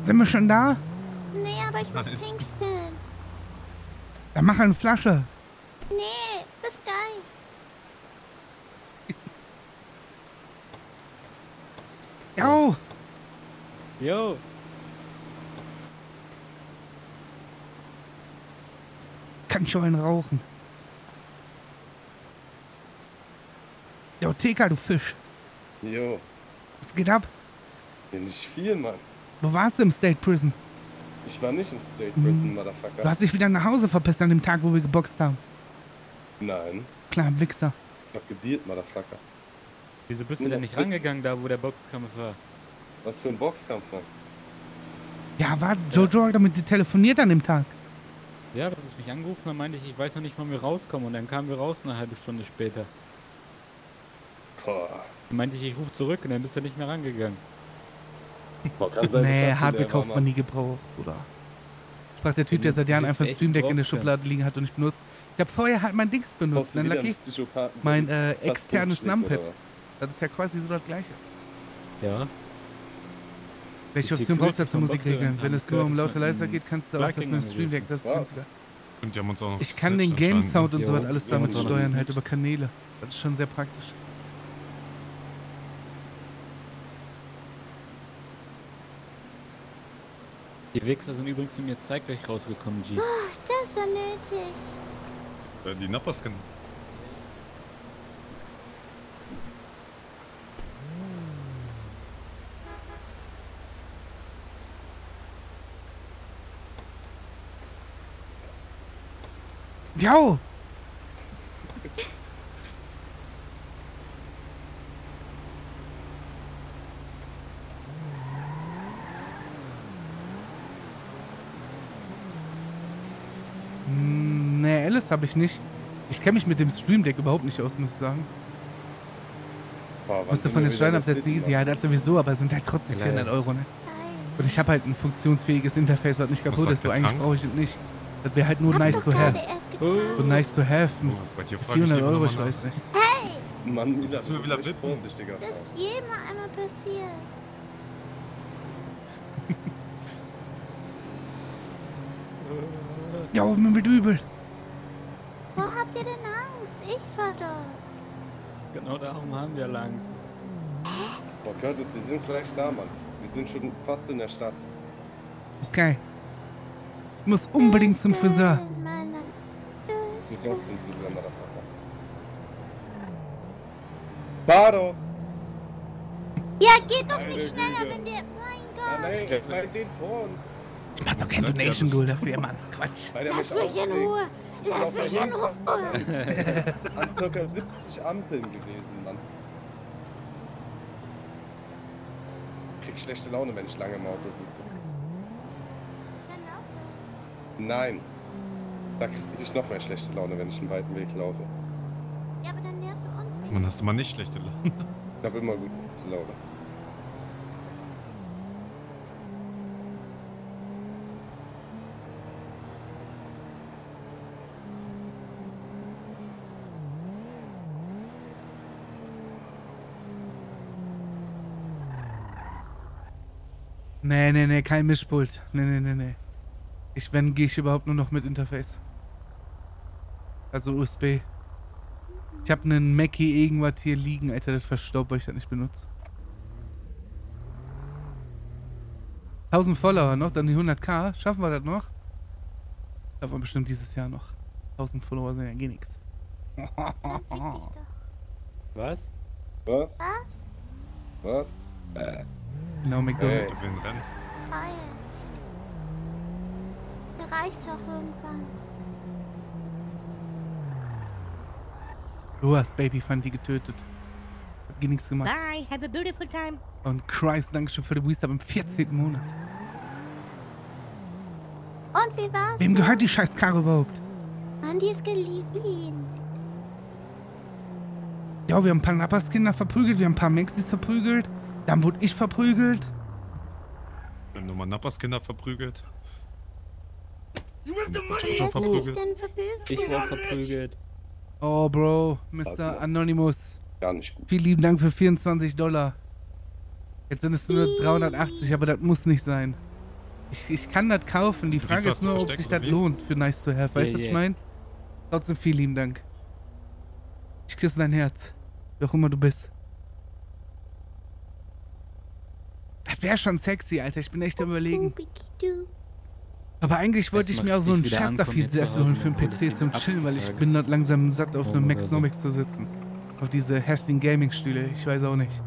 Sind wir schon da? Nee, aber ich muss pinkeln. Dann mach eine Flasche. Nee, bis gleich. Jo. Jo. Kann schon einen rauchen. Jo, Teka, du Fisch. Jo. Was geht ab? Ja, nicht viel, Mann. Wo warst du im State Prison? Ich war nicht im State Prison, Motherfucker. Du hast dich wieder nach Hause verpisst an dem Tag, wo wir geboxt haben. Nein. Klar, Wichser. Ich hab gedealt, Motherfucker. Wieso bist du denn nicht rangegangen, da wo der Boxkampf war? Was für ein Boxkampf war? Ja, war Jojo hat mit dir telefoniert an dem Tag. Ja, du hast mich angerufen, dann meinte ich weiß noch nicht, wann wir rauskommen. Und dann kamen wir raus eine halbe Stunde später. Boah. Dann meinte ich rufe zurück und dann bist du nicht mehr rangegangen. Boah, kann sein, Nee, dass Hardware der kauft war, man Mann. nie gebraucht, Bruder. Sprach der Typ, der seit Jahren einfach echt Stream Deck in der gebraucht, ja. Schublade liegen hat und nicht benutzt. Ich habe vorher halt mein Dings benutzt. Brauchst du Dann wieder lag einen ich Psychopathen, mein der fast externes totschlägt, Numpad. oder was? Das ist ja quasi so das Gleiche. Ja. Welche Die Option brauchst du Security zur vom Musik Boxer regeln? Wenn haben es nur um gehört, laute dass Leister man geht, kannst du auch das Lighting mit dem Stream Deck. Das Was? Und die haben uns auch noch ich kann den gesnatcht Game anscheinend, Sound und Ja, so was das alles ist damit immer so steuern, gesnatcht. halt über Kanäle. Das ist schon sehr praktisch. Die Wichser sind übrigens mit mir zeitgleich rausgekommen, G. Das ist so nötig. Die Napperskin. Jo! Nee, Alice habe ich nicht. Ich kenne mich mit dem Stream Deck überhaupt nicht aus, muss ich sagen. Boah, wann Musste sind von wir den wieder Steuern in absetzen, City, easy, ja, das sowieso, aber sind halt trotzdem Geil. 400 Euro, ne? Geil. Und ich habe halt ein funktionsfähiges Interface, was nicht kaputt sagt ist, so der eigentlich Tank? brauche ich es nicht. Das wäre halt nur Hab nice doch to gerade have. erst Oh. getan. So nice to have. Oh, bei dir frage ich 400 lieber Euro, nochmal ich nach. weiß nicht. Mann, Mila, müssen wir du wieder bist echt bitten. vorsichtiger. Das Fahren. ist jedem einmal passiert. Jo, mir wird übel. Wo habt ihr denn Angst? Ich fahr doch. Genau darum haben wir Angst. Boah, Curtis, wir sind gleich da, Mann. Wir sind schon fast in der Stadt. Okay. Ich muss unbedingt zum Friseur. In meinem Ich muss auch zum Friseur, Motherfucker. Bado! Ja, geht doch nicht Meine schneller, Güte. wenn der... Mein Ja, Gott. nein, ich meine den vor uns. Ich mach doch kein Sag ja, Donation das- Goal dafür, Mann. Quatsch. Weil der Lass mich in Ruhe. Lass mich in Ruhe. An ca. 70 Ampeln gewesen, Mann. Ich krieg schlechte Laune, wenn ich lange im Auto sitze. Nein. Da krieg ich noch mehr schlechte Laune, wenn ich einen weiten Weg laufe. Ja, aber dann nährst du uns wieder. Dann hast du mal nicht schlechte Laune. Ich habe immer gute Laune. Nee, kein Mischpult. Nee. Wenn, gehe ich überhaupt nur noch mit Interface. Also USB. Ich habe einen Mackie irgendwas hier liegen, Alter, das verstaubt, weil ich das nicht benutze. 1000 Follower noch, dann die 100k. Schaffen wir das noch? Schaffen wir bestimmt dieses Jahr noch. 1000 Follower sind ja gar nichts. Dann fick dich doch. Was? Was? Was? Was? Genau, McDonald's. Wir werden rennen. Feier. Mir reicht's auch irgendwann. Du hast Baby Fundy getötet. Hab gar nichts gemacht. Bye. Have a beautiful time. Und Christ, Dankeschön für den Resub im 14. Monat. Und wie war's? Wem so? gehört die scheiß Karre überhaupt? Mann, die ist geliehen. Ja, wir haben ein paar Napperskinder verprügelt, wir haben ein paar Maxis verprügelt. Dann wurde ich verprügelt. Wir haben nochmal Napperskinder verprügelt. Wer Schon ist mich verprügelt. denn verbügelt? Ich wurde verprügelt. Oh, Bro, Mr. Okay. Anonymous. Gar nicht gut. Vielen lieben Dank für 24 $. Jetzt sind es nur 380, aber das muss nicht sein. Ich kann das kaufen. Die Wie Frage viel ist hast du nur, ob versteckt, sich oder das wie? lohnt für nice to have. Weißt du, was ich meine? Trotzdem vielen lieben Dank. Ich küsse dein Herz. Wie auch immer du bist. Das wäre schon sexy, Alter. Ich bin echt am Überlegen. Aber eigentlich wollte ich mir auch so einen Chesterfield-Sessel holen für den PC zum Chillen, weil ich bin dort langsam satt, auf einem Maxnomics zu sitzen. Auf diese hässlichen Gaming-Stühle. Ich weiß auch nicht.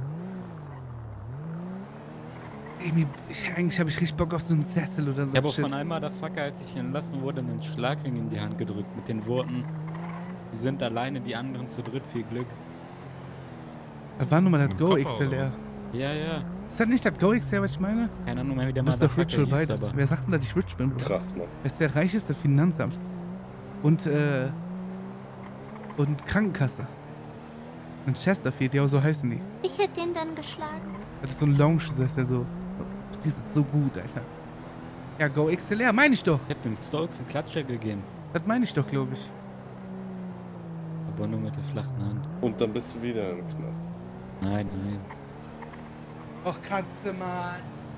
Eigentlich habe ich richtig Bock auf so einen Sessel oder so. Ich habe auch von einem Motherfucker, als ich entlassen wurde, einen Schlagring in die Hand gedrückt mit den Worten: Sie sind alleine, die anderen zu dritt, viel Glück. Das war nun mal das Mit Go Kopper oder XLR. was? Ja, ja. Ist das nicht das Go XLR, was ich meine? Keine Ahnung mehr, wie der Du bist doch Motherfucker Ritual hieß, beides. aber... Wer sagt denn, dass ich rich bin, Bro? Krass, Mann. Wer ist der reichste? Finanzamt. Und Krankenkasse. Und Chesterfield, ja, so heißen die. Ich hätte den dann geschlagen. Das ist so ein Lounge-Sessel, so. Die sind so gut, Alter. Ja, Go XLR, meine ich doch. Ich hab dem Stokes einen Klatscher gegeben. Das meine ich doch, glaube ich. Aber nur mit der flachen Hand. Und dann bist du wieder im Knast. Nein, nein. Och, Katze, Mann.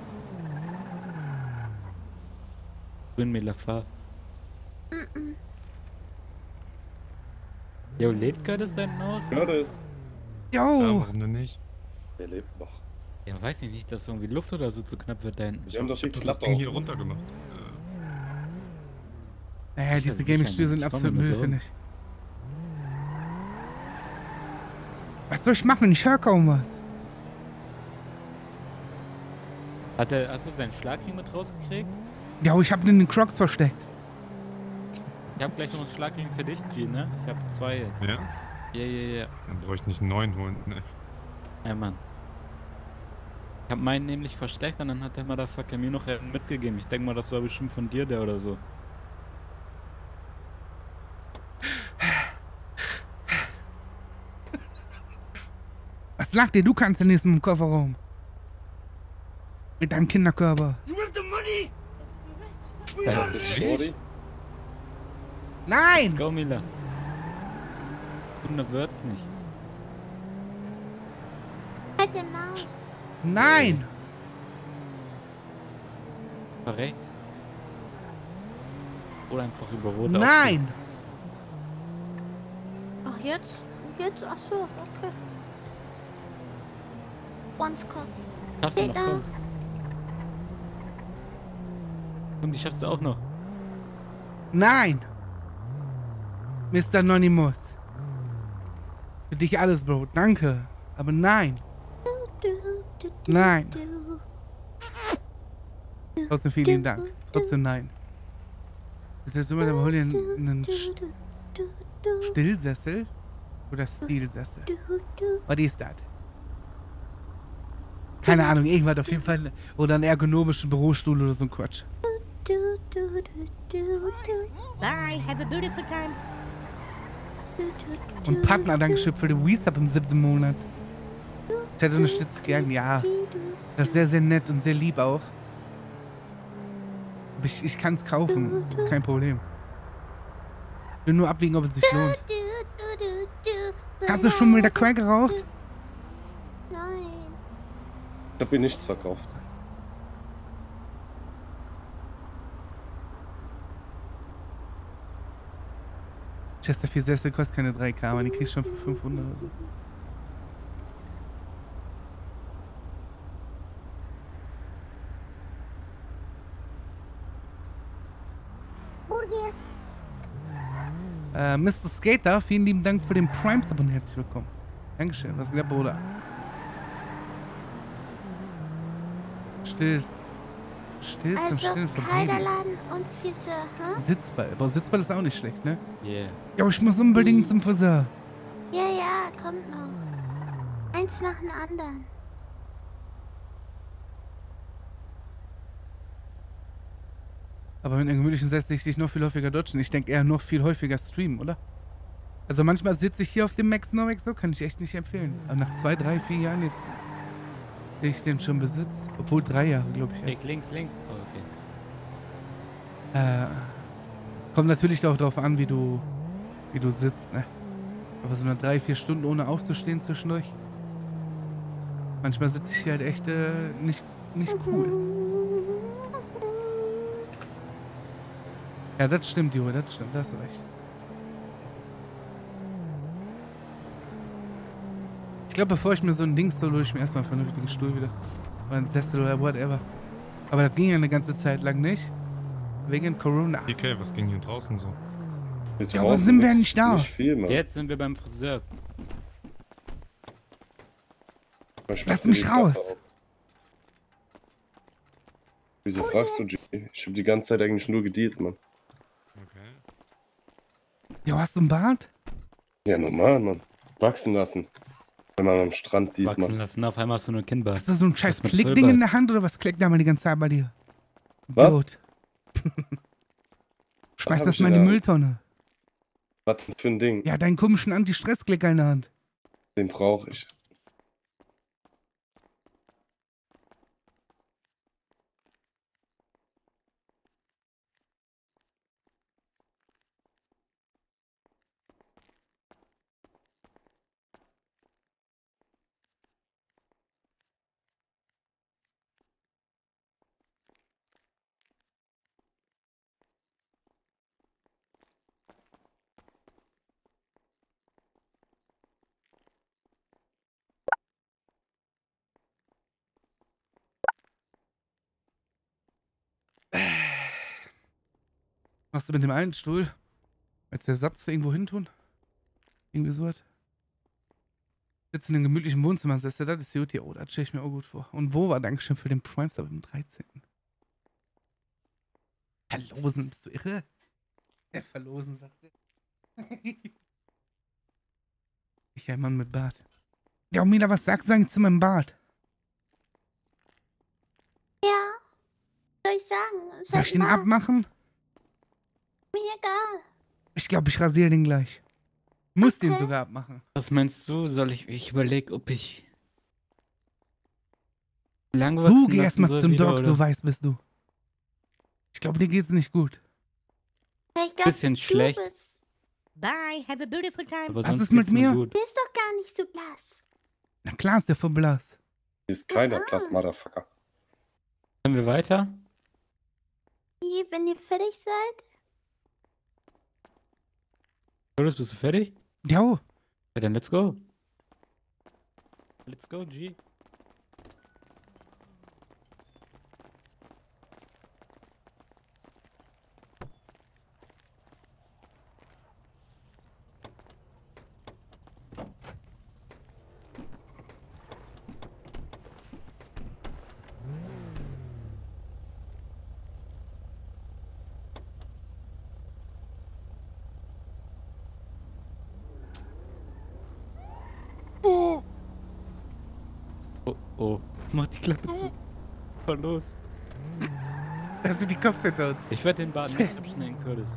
Bin mir Lafar. Jo, lebt Curtis denn noch? Ja, das. Ja, Jo. warum denn nicht? Der lebt noch. Ja, weiß ich nicht, dass irgendwie Luft oder so zu knapp wird da hinten. Wir haben doch die das Klappe Ding auf. hier runtergemacht. Naja, diese sicher Gaming-Stühle sind nicht. absolut Komm, Müll, so. finde ich. Was soll ich machen? Ich höre kaum was. Hast du deinen Schlagring mit rausgekriegt? Ja, ich habe den in den Crocs versteckt. Ich hab gleich noch einen Schlagring für dich, G, ne? Ich hab 2 jetzt. Ja? Ja. Dann bräuchte ich nicht einen neuen holen. Ne. Ja, Mann. Ich hab meinen nämlich versteckt und dann hat der Motherfucker mir noch einen mitgegeben. Ich denke mal, das war bestimmt von dir der oder so. Was lacht ihr? Du kannst den nächsten im Kofferraum. Mit deinem Kinderkörper. Das ist Shorty. Nein! Let's go, Mila. Du wird's nicht. Halt den Maul. Nein! War rechts. Oder einfach über Rot. Nein! Ach, jetzt? Ach so, okay. Once Kopf. Schaffst du Steht noch, da. komm. Komm, die schaffst du auch noch. Nein! Mr. Anonymous. Für dich alles, Bro. Danke. Aber nein. Nein. Trotzdem vielen Dank. Trotzdem nein. Das heißt immer, hol dir einen Stillsessel oder Stilsessel. Was ist das? Keine Ahnung, irgendwas auf jeden Fall. Oder einen ergonomischen Bürostuhl oder so ein Quatsch. Bye. Have a beautiful time. Und Partner, Dankeschön für den Wii-Sub im 7. Monat. Ich hätte unterstützt gern, ja. Das ist sehr, sehr nett und sehr lieb auch. Aber ich kann es kaufen, ist kein Problem. Ich will nur abwägen, ob es sich lohnt. Hast du schon wieder Crack geraucht? Nein. Ich hab ihr nichts verkauft. Chesterfield Sessel kostet keine 3K, aber die kriegst du schon für 500 oder so. Mr. Skater, vielen lieben Dank für den Prime-Sub und herzlich willkommen. Dankeschön, was geht ab, Bruder? Still zum Also Stillen von Baby. Kleiderladen und Friseur, hm? Sitzball, aber Sitzball ist auch nicht schlecht, ne? Yeah. Ja, ich muss unbedingt zum Friseur. Ja, kommt noch. Eins nach dem anderen. Aber mit einer gemütlichen Sessel ich dich noch viel häufiger dodgen. Ich denke eher noch viel häufiger streamen, oder? Also manchmal sitze ich hier auf dem Max Novex, so kann ich echt nicht empfehlen. Aber nach 2, 3, 4 Jahren jetzt sehe ich den schon Besitz. Obwohl 3 Jahre, glaube ich. Erst. Links. Oh, okay. Kommt natürlich auch darauf an, wie du sitzt, ne? Aber so eine 3, 4 Stunden ohne aufzustehen zwischendurch. Manchmal sitze ich hier halt echt nicht cool. Ja, das stimmt, Jo, das stimmt, da hast du recht. Ich glaube, bevor ich mir so ein Ding hole, hole ich mir erstmal einen vernünftigen Stuhl wieder. Oder einen Sessel oder whatever. Aber das ging ja eine ganze Zeit lang nicht. Wegen Corona. Okay, was ging hier draußen so? Hier Ja, aber draußen sind wir nichts- nicht da? Nicht viel, Mann. Jetzt sind wir beim Friseur. Ich Lass mach dir mich die raus. Klappe auf. Wieso fragst du, G? Ich hab die ganze Zeit eigentlich nur gedealt, Mann. Okay. Jo, hast du einen Bart? Ja, normal, Mann. Wachsen lassen. Wenn man am Strand dealt, Wachsen Mann. lassen, auf einmal hast du nur ein Kinnbart. Hast du so ein scheiß Das mit Klickding Vollbart. in der Hand oder was klickt da mal die ganze Zeit bei dir? Was? Idiot. Schmeiß hab das ich mal in in die der- Mülltonne. Was für ein Ding? Ja, deinen komischen Anti-Stress-Klicker in der Hand. Den brauche ich. Machst du mit dem einen Stuhl als Ersatz irgendwo hin tun? Irgendwie sowas? Sitzt in einem gemütlichen Wohnzimmer, das ist ja das ist gut hier. Oh, das stelle ich mir auch gut vor. Und wo war Dankeschön für den Prime Sub am 13. Verlosen, bist du irre? Verlosen, sagt er. Ich ein Mann mit Bart. Ja, Mila, was sagst du eigentlich zu meinem Bart? Ja. Soll ich sagen? Soll ich den mal? abmachen? Mir egal. Ich glaube, ich rasiere den gleich. Muss den Okay. sogar abmachen. Was meinst du? Ich überlege, ob ich lang Du, wachsen geh lassen erstmal soll zum wieder, Doc, oder? so weiß bist du. Ich glaube, dir geht's nicht gut. Ja, ich glaube, Bisschen schlecht. Du bist Bye. Have a beautiful time. Aber Was sonst ist mit geht's mir mir? gut. doch gar nicht so blass. Na klar ist der voll blass. Hier ist keiner Platz, Motherfucker. Können wir weiter? Wie, wenn ihr fertig seid? Curtis, bist du fertig? Jo, Ja, dann let's go. Let's go, G. Oh, oh. Mach die Klappe zu. Voll los. da sind die Cops hinter uns. Ich werde den Bart nicht abschneiden, Curtis.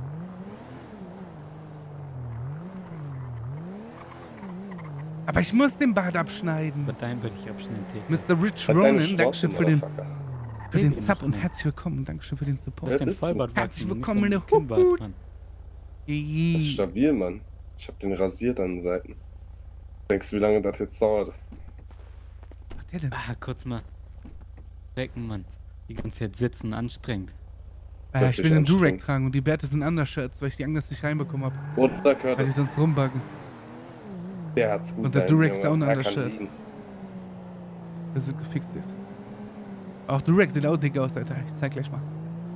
Aber ich muss den Bart abschneiden. Aber deinen würde ich abschneiden, T. Mr. Rich Halt deine Ronan, Schnauze, Dankeschön für den Motherfucker. Sub und Mann. herzlich willkommen. Dankeschön für den Du Support. hast den ist so. Vollbart Herzlich wachsen, willkommen in nicht der so ein Kinnbart, Hut. Mann. Das ist stabil, Mann. Ich hab den rasiert an den Seiten. Denkst du, wie lange das jetzt dauert? Was macht der denn? Ah, kurz mal. Wecken, Mann. Die ganze Zeit sitzen, anstrengend. Ich wirklich will den Durag anstrengend. tragen und die Bärte sind Undershirts, weil ich die Angst nicht reinbekommen habe. Oder Weil die Curtis, sonst rumbuggen. der hat's gut. Und der dahin, Durex ist Junge. auch ein Er kann Undershirt. liegen. Das wird gefixt wird. Auch Durag sieht auch dick aus, Alter. Ich zeig gleich mal.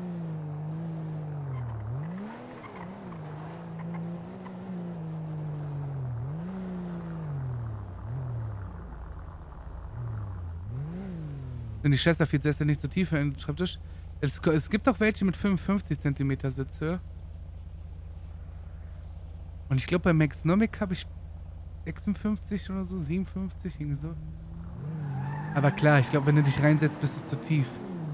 Sind die Chesterfield-Sessel nicht so tief für den Schreibtisch? Es gibt auch welche mit 55 cm Sitzhöhe. Und ich glaube bei Maxnomic habe ich 56 oder so, 57, irgendwie so. Aber klar, ich glaube, wenn du dich reinsetzt, bist du zu tief.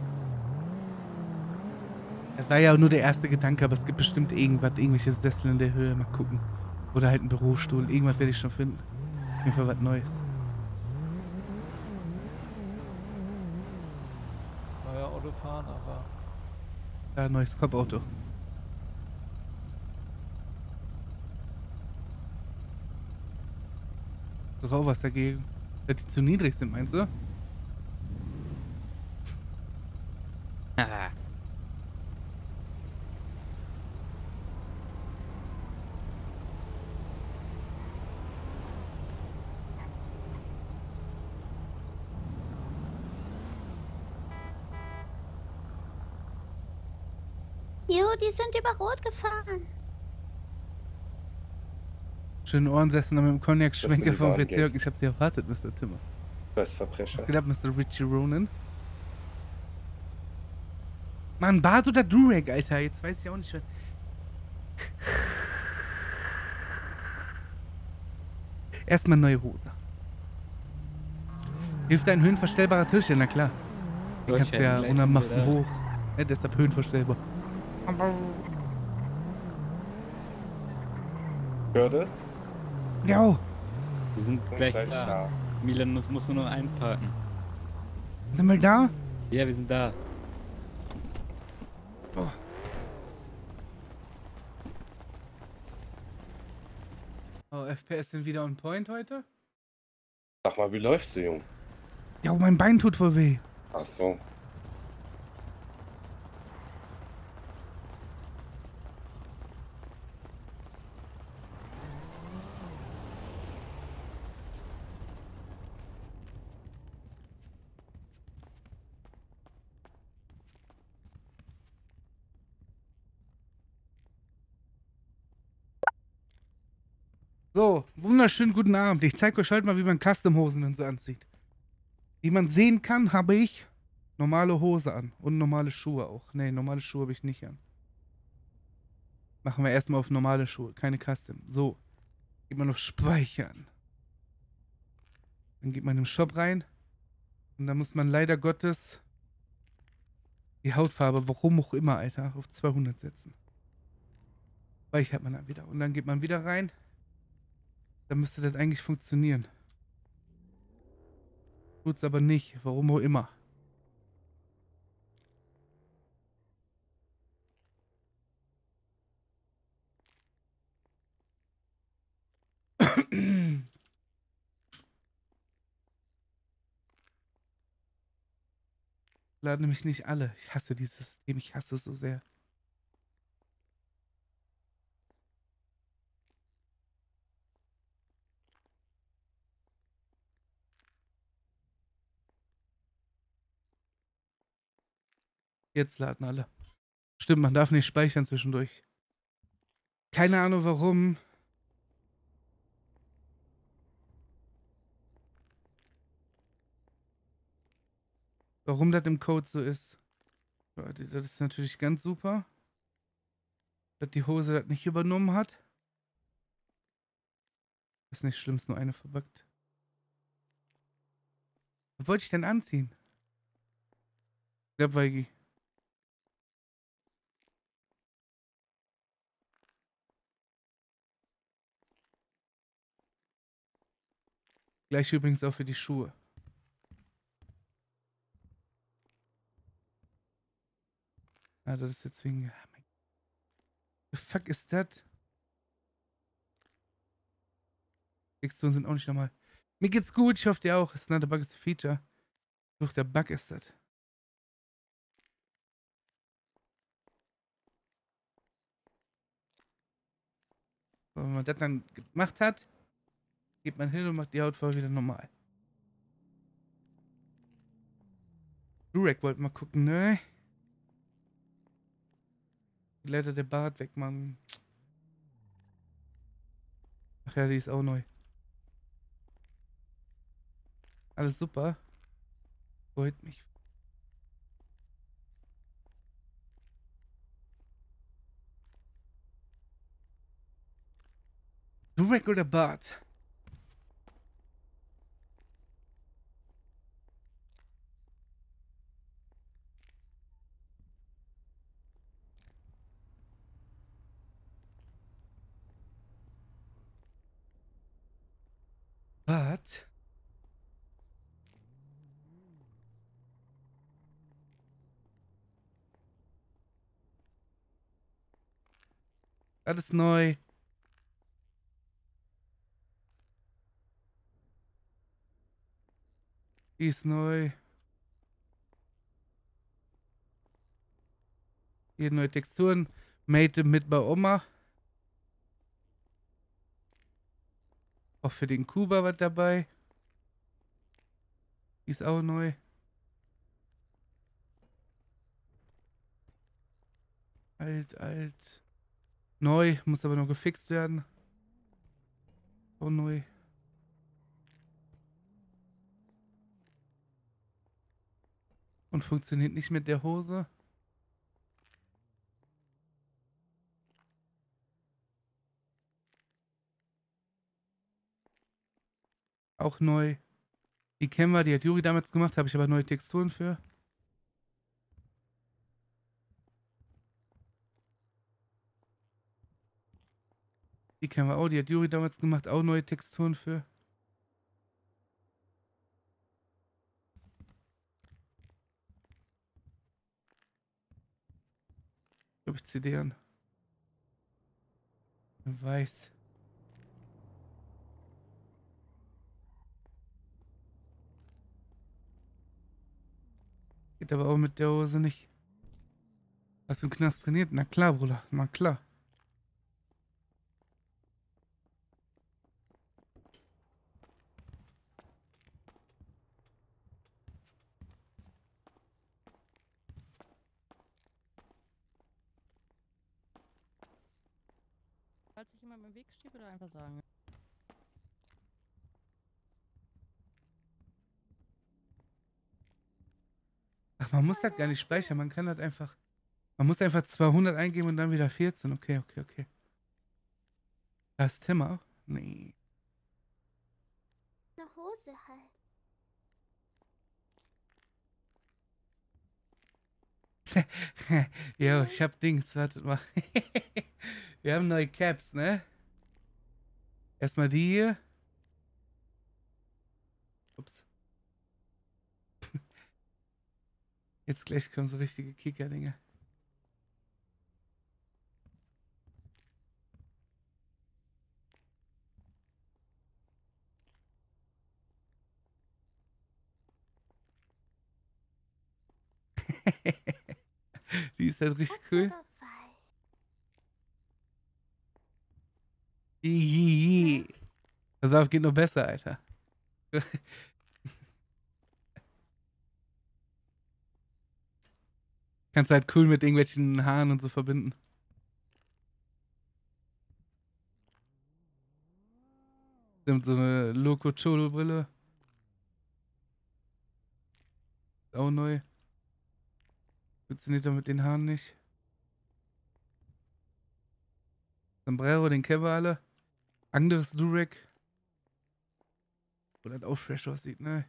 Das war ja auch nur der erste Gedanke, aber es gibt bestimmt irgendwelche Sessel in der Höhe. Mal gucken. Oder halt ein Bürostuhl. Irgendwas werde ich schon finden. Auf jeden Fall was Neues. Neuer Auto fahren, aber Da ein neues Cop-Auto. Doch auch was dagegen. Dass die zu niedrig sind, meinst du? Ah. Jo, die sind über Rot gefahren. Schönen Ohrensessel noch mit dem Cognac-Schwenker die vom wahren Bezirk. Gangs. Ich hab sie erwartet, Mr. Timmer. Scheiß Was Verbrecher. geht ab, Mr. Richie Ronan? Mann, Bart oder Durag, Alter? Jetzt weiß ich auch nicht mehr. Erstmal neue Hose. Hilft ein höhenverstellbarer Tisch? Ja, na klar. Den kannst du ja unermachten hoch. Ja, deshalb höhenverstellbar. Hört es? Ja, Wir sind gleich da. Milan muss nur noch einparken. sind wir da? Ja, wir sind da. Oh. Oh, FPS sind wieder on point heute? Sag mal, wie läufst du, Jung? Ja, mein Bein tut voll weh. Ach so. So, wunderschönen guten Abend. Ich zeige euch heute mal, wie man Custom-Hosen und so anzieht. Wie man sehen kann, habe ich normale Hose an. Und normale Schuhe auch. Ne, normale Schuhe habe ich nicht an. Machen wir erstmal auf normale Schuhe, keine Custom. So, geht man auf Speichern. Dann geht man im Shop rein. Und dann muss man leider Gottes die Hautfarbe, warum auch immer, Alter, auf 200 setzen. Speichert man dann wieder. Und dann geht man wieder rein. Dann müsste das eigentlich funktionieren. Tut's aber nicht, warum auch immer. Laden nämlich nicht alle. Ich hasse dieses System, ich hasse es so sehr. Jetzt laden alle. Stimmt, man darf nicht speichern zwischendurch. Keine Ahnung warum. Warum das im Code so ist. Das ist natürlich ganz super. Dass die Hose das nicht übernommen hat. Ist nicht schlimm, ist nur eine verbuggt. Was wollte ich denn anziehen? Der Weigi. Gleich übrigens auch für die Schuhe. Ah, das ist jetzt wegen... The fuck ist das? Texturen sind auch nicht normal. Mir geht's gut, ich hoffe dir auch. It's not a bug, it's a feature. Doch, der Bug ist das. So, wenn man das dann gemacht hat, geht man hin und macht die Hautfarbe wieder normal. Durek wollte mal gucken, ne? Leider der Bart weg, Mann. Ach ja, die ist auch neu. Alles super. Freut mich. Durek oder Bart? Bart? Alles neu. Die ist neu. Hier neue Texturen. Made mit bei Oma. Auch für den Kuba was dabei. Die ist auch neu. alt. Neu, muss aber noch gefixt werden. Oh, neu. Und funktioniert nicht mit der Hose. Auch neu. Die kennen wir, die hat Juri damals gemacht, habe ich aber neue Texturen für. Die kennen wir auch, die hat Juri damals gemacht, auch neue Texturen für. Glaube ich CD an. Weiß. Geht aber auch mit der Hose nicht. Hast du im Knast trainiert? Na klar, Bruder. Na klar. Falls ich jemand im Weg stehe, bitte einfach sagen. Ach, man muss das gar nicht speichern. Man kann das einfach... Man muss einfach 200 eingeben und dann wieder 14. Okay. Da ist Tim auch? Nee. Eine Hose halt. Jo, ich hab Dings. Wartet mal. Wir haben neue Caps, ne? Erstmal die hier. Ups. Jetzt gleich kommen so richtige Kicker-Dinge. Die ist halt richtig cool. Hihihi. Pass auf, geht nur besser, Alter. Kannst halt cool mit irgendwelchen Haaren und so verbinden. Stimmt, so eine Loco Cholo Brille. Auch neu. Funktioniert doch mit den Haaren nicht. Sombrero, den kennen wir alle. Anderes Durek. Wo das auch fresh aussieht, ne?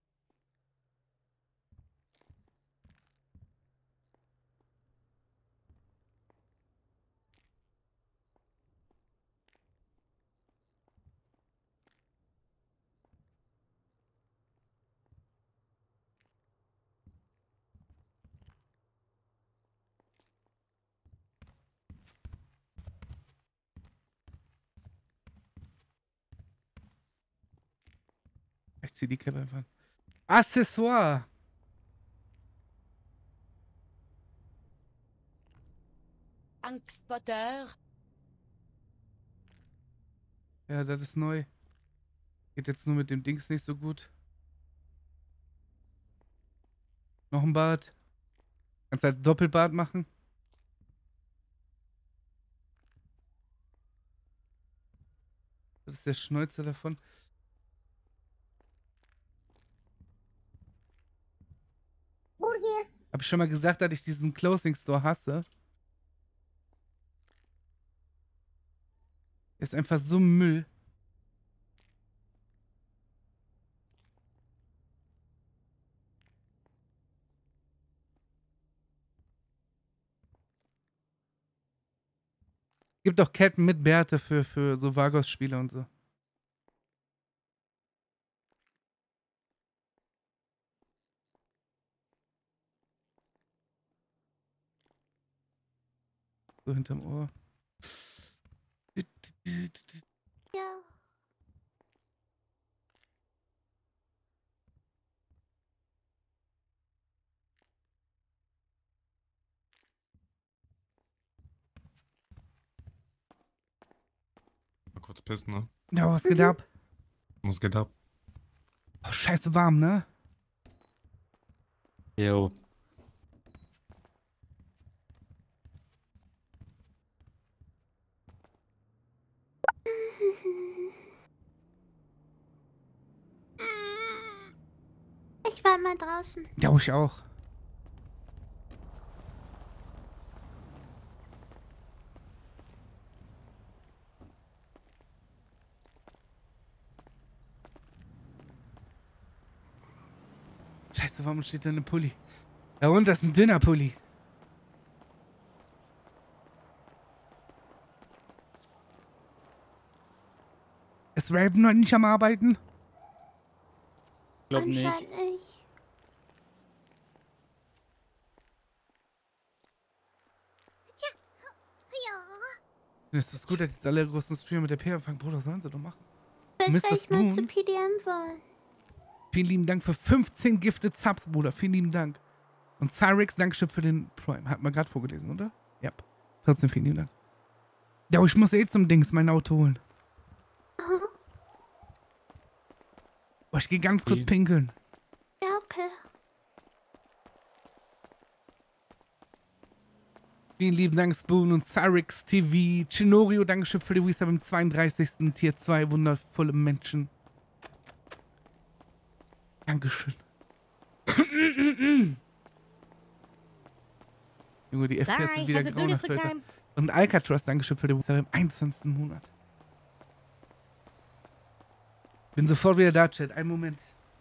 Ich zieh die Cap einfach an. Accessoire! Angstspotter. Ja, das ist neu. Geht jetzt nur mit dem Dings nicht so gut. Noch ein Bart. Kannst halt Doppelbart machen. Das ist der Schnäuzer davon. Hab ich schon mal gesagt, dass ich diesen Clothing Store hasse? Ist einfach so Müll. Gibt auch Ketten mit Bärte für so Vagos-Spiele und so. So hinterm Ohr. Ja. Mal kurz pissen, ne? Ja, was geht ab? Was geht ab? Oh, scheiße warm, ne? Jo. draußen. Ja, ich auch. Scheiße, warum steht da eine Pulli? Da unten ist ein dünner Pulli. Ist Raven noch nicht am Arbeiten? Glaub nicht. Anscheinend nicht. Es ist gut, dass jetzt alle großen Streamer mit der P anfangen. Bruder, sollen sie doch machen. Ich Mr. will gleich mal zu Spoon? PDM wollen. Vielen lieben Dank für 15 Gifted Subs, Bruder. Vielen lieben Dank. Und Cyrix, Dankeschön für den Prime. Hat man gerade vorgelesen, oder? Ja. Trotzdem vielen lieben Dank. Ja, aber ich muss eh zum Dings mein Auto holen. Boah, ich gehe ganz kurz pinkeln. Ja, okay. Vielen lieben Dank, Spoon und Cyrix TV. Chinorio, Dankeschön für die Resub im 32. Tier 2. Wundervolle Menschen. Dankeschön. Junge, die FPS sind Bye, wieder have a grauenhaft, beautiful Leute. time. Und Alcatraz, Dankeschön für die Resub im 21. Monat. Bin sofort wieder da, Chat. Einen Moment.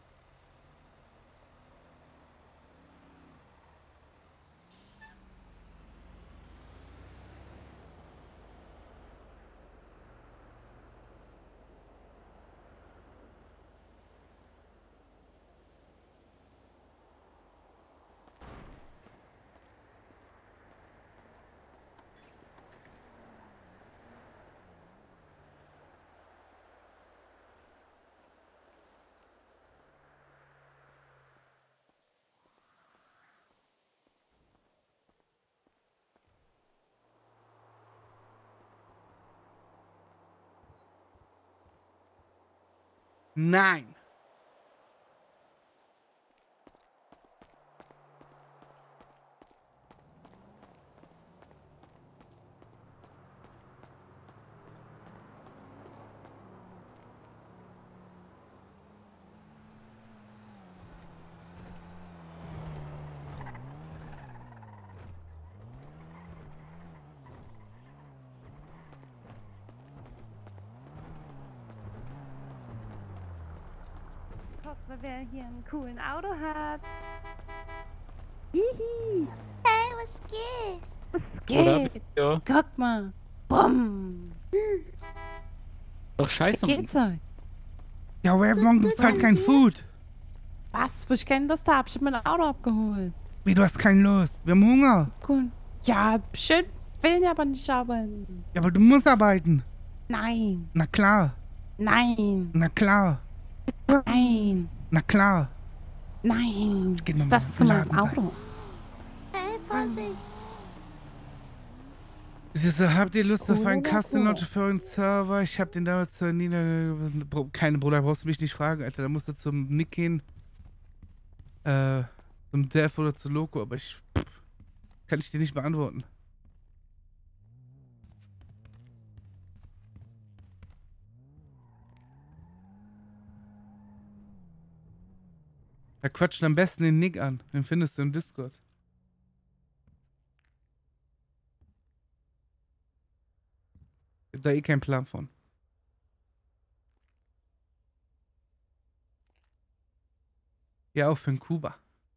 Nein. Guck mal, wer hier einen coolen Auto hat. Hihi. Hey, was geht? Was Oder? geht? Ja. Guck mal. Bumm. Doch scheiße. Geht's euch? Ja, Raven, morgen gibt's halt kein Food. Was? Wo ich keine Lust habe. Ich hab mein Auto abgeholt. Wie, du hast keine Lust. Wir haben Hunger. Cool. Ja, schön. Will aber nicht arbeiten. Ja, aber du musst arbeiten. Nein. Na klar. Nein. Na klar. Nein. Na klar. Nein. Geh mal Das ist zu meinem Laden rein. Auto. Hey, Vorsicht. Siehst du, habt ihr Lust auf einen Cool. Custom Launcher für euren Server? Ich hab den damals zur Nina... Keine, Bruder, brauchst du mich nicht fragen, Alter. Da musst du zum Nick gehen. Zum Dev oder zu Loco, aber kann ich dir nicht beantworten. Da quatschen am besten den Nick an. Den findest du im Discord. Ich hab da eh keinen Plan von. Ja, auch für den Kuba.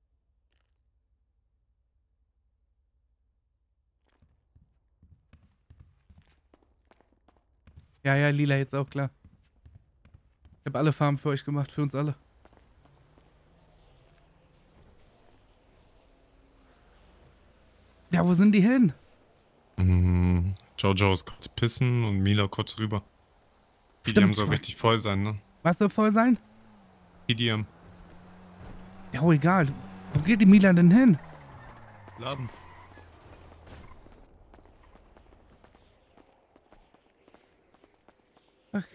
Ja, ja, Lila, jetzt auch klar. Ich habe alle Farben für euch gemacht, für uns alle. Ja, wo sind die hin? Jojo ist kurz pissen und Mila kurz rüber. Stimmt, PDM soll Mann. richtig voll sein, ne? Was soll voll sein? PDM. Ja, oh, egal. Wo geht die Mila denn hin? Laden. Ach.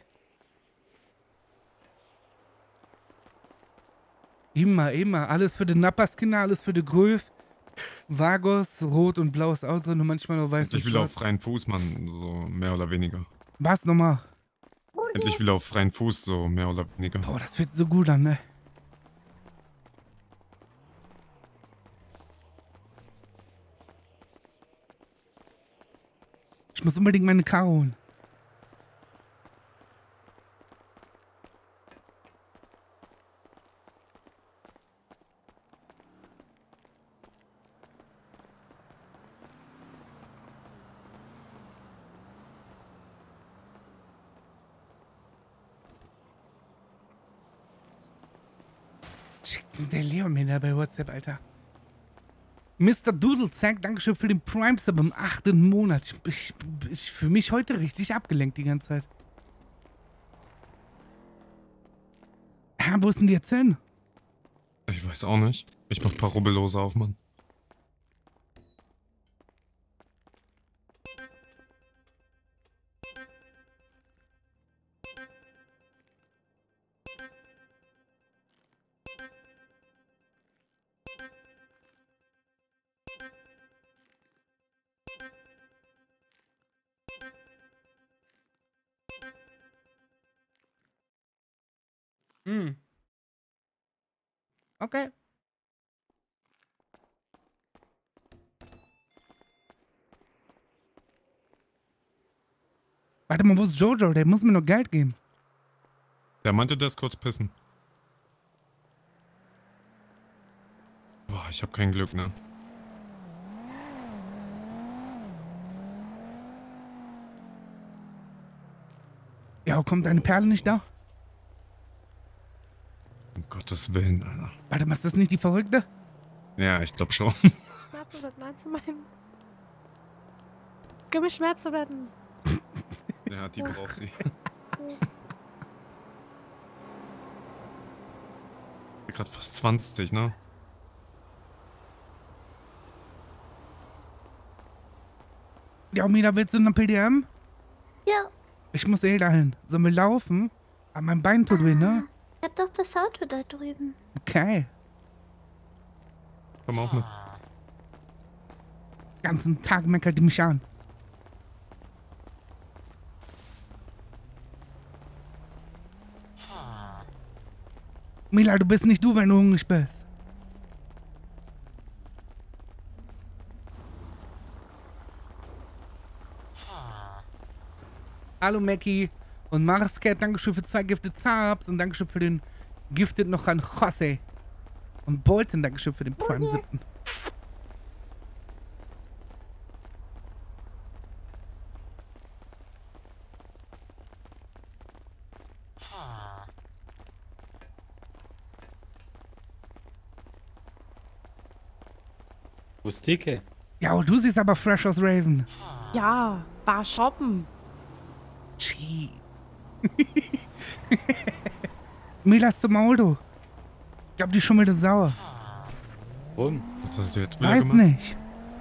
Immer. Alles für den Nappas-Kinder, alles für den Gröf. Vagos, rot und blaues Auto drin und manchmal noch weiß. Endlich wieder auf freien Fuß, Mann. So mehr oder weniger. Was nochmal? Endlich wieder auf freien Fuß, so mehr oder weniger. Boah, das wird so gut an, ne? Ich muss unbedingt meine Karre holen. Schickt der Leon mir da bei WhatsApp, Alter. Mr. Dudelsack, Dankeschön für den Prime-Sub im 8. Monat. Ich fühle mich heute richtig abgelenkt die ganze Zeit. Wo ist denn die jetzt hin? Ich weiß auch nicht. Ich mach ein paar Rubbellose auf, Mann. Okay. Warte mal, wo ist Jojo? Der muss mir noch Geld geben. Der meinte, der ist kurz pissen. Boah, ich hab kein Glück, ne? Ja, kommt deine Perle nicht da? Um Gottes Willen, Alter. Warte mal, ist das nicht die Verrückte? Ja, ich glaub schon. Schmerztabletten, nein zu meinen. Gib mir Schmerztabletten. Ja, die braucht sie. Gerade fast 20, ne? Ja, Mila, willst du noch PDM? Ja. Ich muss dahin. Sollen wir laufen? Aber mein Bein tut weh, ne? Ich hab doch das Auto da drüben. Okay. Komm auch mit. Den ganzen Tag meckert die mich an. Mila, du bist nicht du, wenn du hungrig bist. Hallo Mackie und Marscat, Dankeschön für 2 Gifted Subs und Dankeschön für den Gifted noch an Jose. Und Bolton, Dankeschön für den Prime 7. Wo ist TK? Ja, und du siehst aber fresh aus, Raven. Ja, war shoppen. Gee. Mila ist zum Auto. Ich glaube, die ist schon wieder sauer. Und? Was hast du jetzt wieder Weiß gemacht? nicht.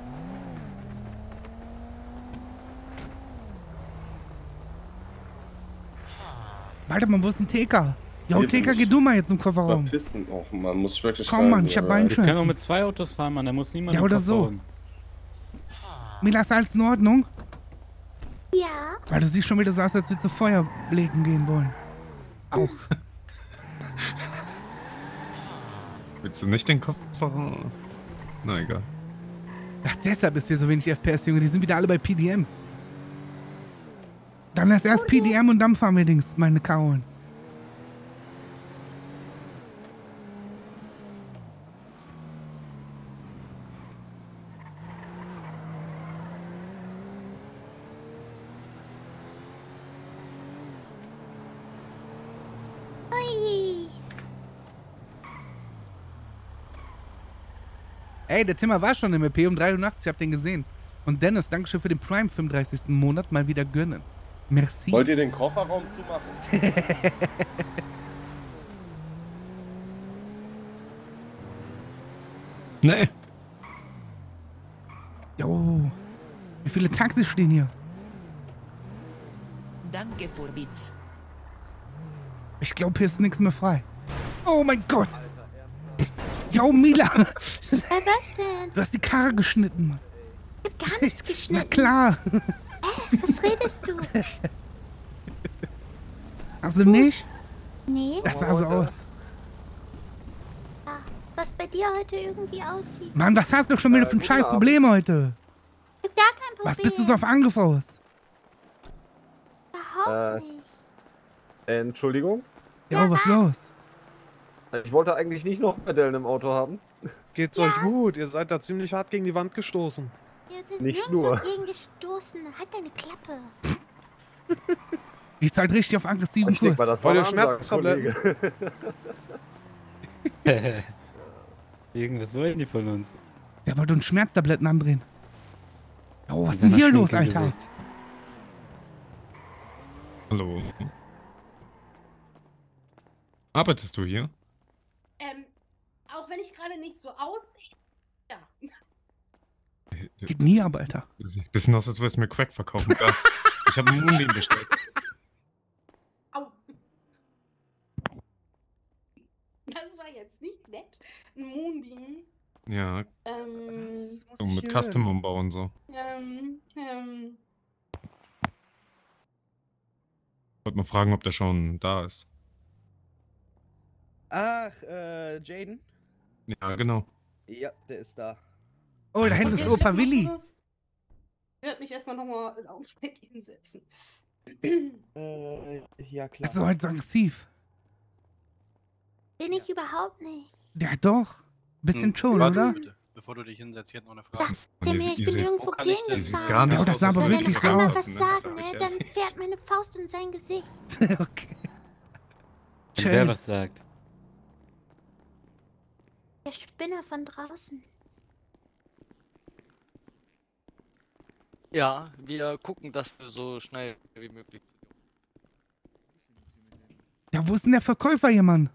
Warte mal, wo ist ein TK? Jo, Hier bin TK, ich. geh du mal jetzt im Kofferraum. Verpissen. Och, man muss wirklich Komm, Mann, reisen, ich hab aber- Bein- Wir können auch mit 2 Autos fahren, Mann. Da muss niemand Ja, im oder Kopf so. hauen. Mila, ist alles in Ordnung? Ja. Weil du siehst schon wieder so aus, als würdest du Feuer legen gehen wollen. Auch. Willst du nicht den Kopf verhauen? Na egal. Ach, deshalb ist hier so wenig FPS, Junge. Die sind wieder alle bei PDM. Dann erst PDM und dann fahren wir Dings, meine Kauen. Ui. Ey, der Timmer war schon im EP um 83, ich hab den gesehen. Und Dennis, Dankeschön für den Prime 35. Monat mal wieder gönnen. Merci. Wollt ihr den Kofferraum zumachen? Nee. Jo. Wie viele Taxis stehen hier? Danke, Vorbitz. Ich glaube, hier ist nichts mehr frei. Oh mein Gott. Jo, Mila. Was denn? Du hast die Karre geschnitten, Mann. Ich hab gar nichts Na geschnitten. klar. Was redest du? Hast du nicht? Nee. Das sah so aus. Ja, was bei dir heute irgendwie aussieht. Mann, was hast du schon wieder für ein scheiß Problem heute? Ich hab gar kein Problem. Was bist du so auf Angriff aus? überhaupt nicht. Entschuldigung? Ja, was los? Ich wollte eigentlich nicht noch Medellen im Auto haben. Geht's euch gut? Ihr seid da ziemlich hart gegen die Wand gestoßen. Wir sind Nicht nirgendwo nur. gegen gestoßen. Halt deine Klappe. Ich seid richtig auf aggressiven Ich denke mal, Kurs. das war Wollt eine ihr Ansage, Schmerztabletten? Kollege. Irgendwas wollen die von uns. Der wollte uns Schmerztabletten andrehen. Oh, was ist Mit denn seiner hier los, Schminke im Alter? Gesicht. Hallo. Arbeitest du hier? Auch wenn ich gerade nicht so aussehe. Ja. Geht nie ab, Alter. Du siehst ein bisschen aus, als würdest du mir Crack verkaufen. Ja. Ich habe einen Moonbeam bestellt. Au. Das war jetzt nicht nett. Ein Moonbeam. Ja, Ähm, so mit Custom-Umbau und so. Wollte mal fragen, ob der schon da ist. Ach, Jaden? Ja, genau. Ja, der ist da. Oh, da hinten ist Opa Willi. Ich werde mich erstmal nochmal in Augenblick hinsetzen. Ja, klar. Das ist heute so aggressiv. Bin ich überhaupt nicht. Ja, doch. Bisschen schon, Warte, oder? bitte, bevor du dich hinsetzt, ich hätte noch eine Frage. Der mir, ich bin nirgendwo kann ich gegen denn- Sieht gefahren. gar nicht Ja, das aus, sah als aber Weil würde wenn wirklich ich einer so was ne? sagen, Sag ne, ich ja. dann fährt meine Faust in sein Gesicht. Okay. Und wer was sagt? Der Spinner von draußen. Ja, wir gucken, dass wir so schnell wie möglich. Ja, wo ist denn der Verkäufer hier, Mann?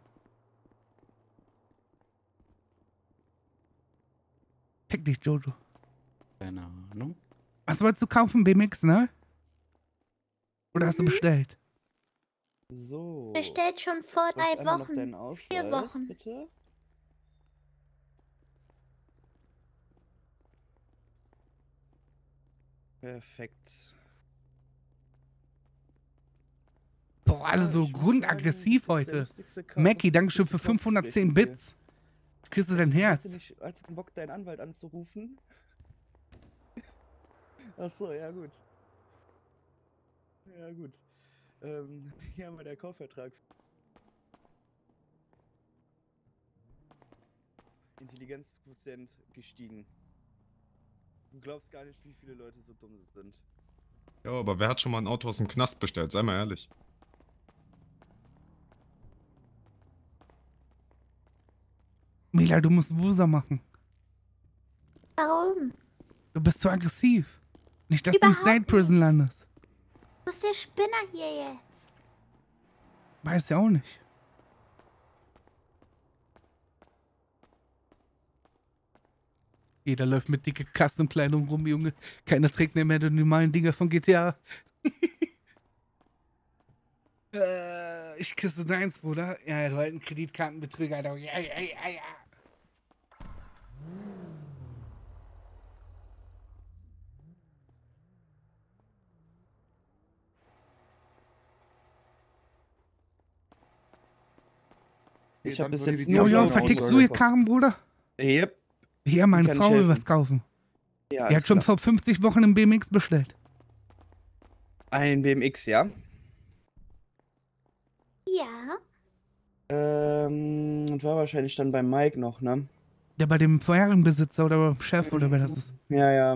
Fick dich, Jojo. Keine Ahnung. Was wolltest du kaufen, BMX, ne? Oder hast du bestellt? So. Bestellt schon vor Brauchst 3 einmal noch Wochen. deinen Ausweis, 4 Wochen. Bitte. Perfekt. Boah, alle so grundaggressiv heute. Mackie, Dankeschön für 510 Bits. Ich küsse dein Herz. Hast du nicht als Bock, deinen Anwalt anzurufen? Achso, ja gut. Ja gut. Hier haben wir der Kaufvertrag. Intelligenzquotient gestiegen. Du glaubst gar nicht, wie viele Leute so dumm sind. Ja, aber wer hat schon mal ein Auto aus dem Knast bestellt? Sei mal ehrlich. Mila, du musst Wusa machen. Warum? Du bist zu aggressiv. Nicht, dass du im Überhaupt State Prison landest. Wo ist der Spinner hier jetzt? Weiß ja auch nicht. Jeder läuft mit dicke Custom-Kleidung rum, Junge. Keiner trägt mehr die normalen Dinger von GTA. Ich küsse deins, Bruder. Ja, du alten Kreditkartenbetrüger, Alter. Ja, ja, ja, ja. Ich habe bis würde jetzt die nur... Jojo, Aussage vertickst du hier kommen. Karren, Bruder? Yep. Hier, meine kann Frau ich will helfen. was kaufen. Ja, Die alles hat schon klar. vor 50 Wochen einen BMX bestellt. Ein BMX, ja? Ja. Und war wahrscheinlich dann bei Mike noch, ne? Der bei dem vorherigen Besitzer oder beim Chef oder wer das ist. Ja, ja.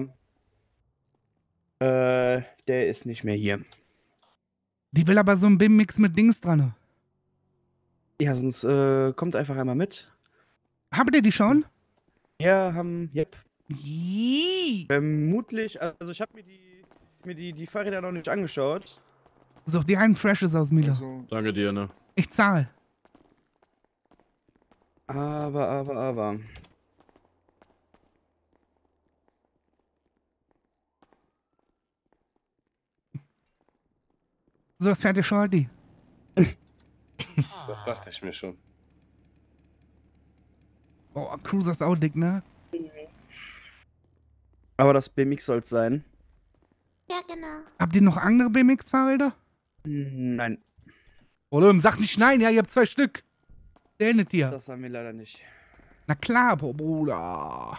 Der ist nicht mehr hier. Die will aber so einen BMX mit Dings dran. Ja, sonst kommt einfach einmal mit. Habt ihr die schon? Ja, yep. Ii. Vermutlich, also ich habe mir die Fahrräder noch nicht angeschaut. Such dir einen Freshes aus, Mila. Danke dir, ne? Ich zahl. Aber. So, was fährt ihr Shorty? Das dachte ich mir schon. Boah, Cruiser ist auch dick, ne? Aber das BMX soll es sein. Ja, genau. Habt ihr noch andere BMX-Fahrräder? Nein, Oder sag nicht nein, ja, ihr habt 2 Stück. Erinnert ihr? das haben wir leider nicht. Na klar, Bruder.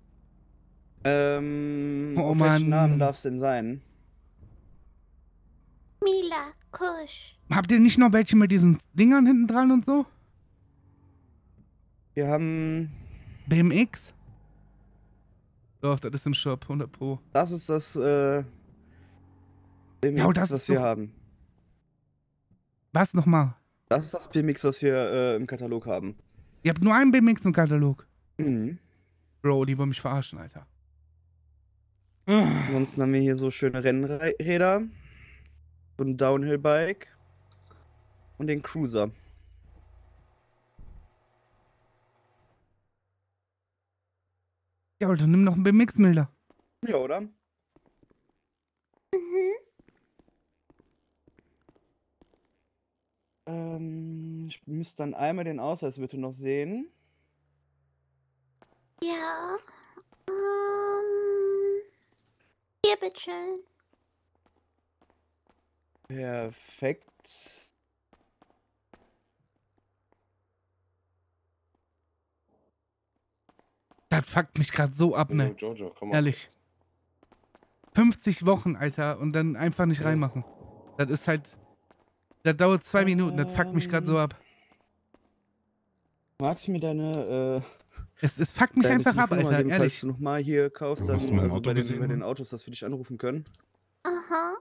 Oh Oh auf Mann. welchen Namen darf es denn sein? Kusch. Habt ihr nicht noch welche mit diesen Dingern hinten dran und so? Wir haben... BMX? Doch, das ist im Shop, 100 Pro. Das ist das, BMX, Ja, das was ist wir doch- haben. Was nochmal? Das ist das BMX, was wir im Katalog haben. Ihr habt nur einen BMX im Katalog. Mhm. Bro, die wollen mich verarschen, Alter. Ansonsten haben wir hier so schöne Rennräder, so ein Downhill-Bike und den Cruiser. Ja, Alter, nimm noch einen BMX-Milder. Ja, oder? Mhm. Ich müsste dann einmal den Ausweis bitte noch sehen. Ja. Hier, bitteschön. Perfekt. Das fuckt mich gerade so ab, ne? Jojo, komm mal. Ehrlich. 50 Wochen, Alter, und dann einfach nicht reinmachen. Das ist halt... Das dauert 2 Minuten, das fuckt mich gerade so ab. Magst du mir deine, Es fuckt mich deine einfach ab, Telefonnummer Alter, geben, falls ehrlich. du nochmal hier kaufst, dann Hast du mein also Auto bei gesehen? den Autos, dass wir dich anrufen können? Aha.